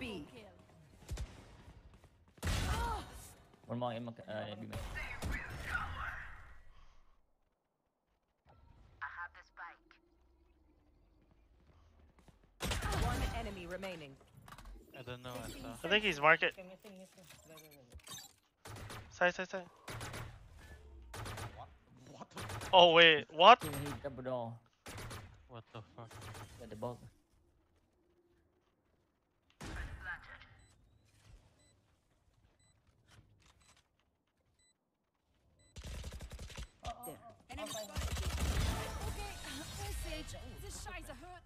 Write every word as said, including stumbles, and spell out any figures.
B. One more in uh, B main. One enemy remaining. I don't know. I saw. I think he's market. Side, side, side. What the? Oh wait, what? He double door. What the fuck? At the bottom. Enemy spotted. Okay, Sage, this Scheiße hurt.